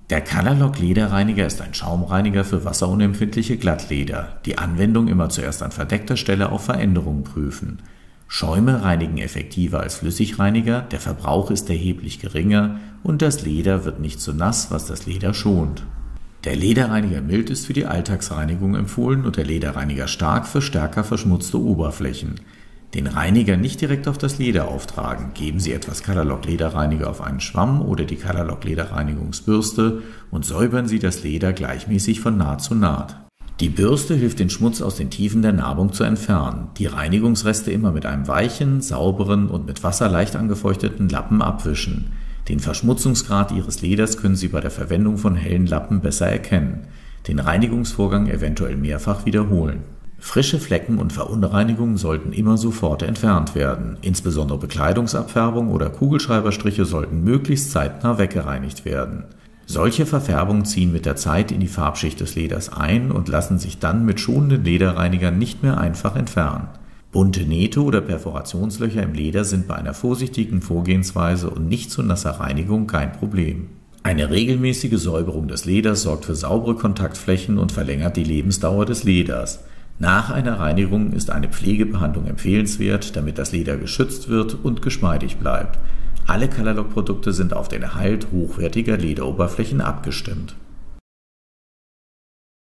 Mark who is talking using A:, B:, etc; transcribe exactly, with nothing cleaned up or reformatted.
A: Der Colorlock Lederreiniger ist ein Schaumreiniger für wasserunempfindliche Glattleder. Die Anwendung immer zuerst an verdeckter Stelle auf Veränderungen prüfen. Schäume reinigen effektiver als Flüssigreiniger, der Verbrauch ist erheblich geringer und das Leder wird nicht zu nass, was das Leder schont. Der Lederreiniger Mild ist für die Alltagsreinigung empfohlen und der Lederreiniger Stark für stärker verschmutzte Oberflächen. Den Reiniger nicht direkt auf das Leder auftragen. Geben Sie etwas Colorlock Lederreiniger auf einen Schwamm oder die Colorlock Lederreinigungsbürste und säubern Sie das Leder gleichmäßig von Naht zu Naht. Die Bürste hilft, den Schmutz aus den Tiefen der Narbung zu entfernen. Die Reinigungsreste immer mit einem weichen, sauberen und mit Wasser leicht angefeuchteten Lappen abwischen. Den Verschmutzungsgrad Ihres Leders können Sie bei der Verwendung von hellen Lappen besser erkennen. Den Reinigungsvorgang eventuell mehrfach wiederholen. Frische Flecken und Verunreinigungen sollten immer sofort entfernt werden. Insbesondere Bekleidungsabfärbung oder Kugelschreiberstriche sollten möglichst zeitnah weggereinigt werden. Solche Verfärbungen ziehen mit der Zeit in die Farbschicht des Leders ein und lassen sich dann mit schonenden Lederreinigern nicht mehr einfach entfernen. Bunte Nähte oder Perforationslöcher im Leder sind bei einer vorsichtigen Vorgehensweise und nicht zu nasser Reinigung kein Problem. Eine regelmäßige Säuberung des Leders sorgt für saubere Kontaktflächen und verlängert die Lebensdauer des Leders. Nach einer Reinigung ist eine Pflegebehandlung empfehlenswert, damit das Leder geschützt wird und geschmeidig bleibt. Alle Colorlock-Produkte sind auf den Erhalt hochwertiger Lederoberflächen abgestimmt.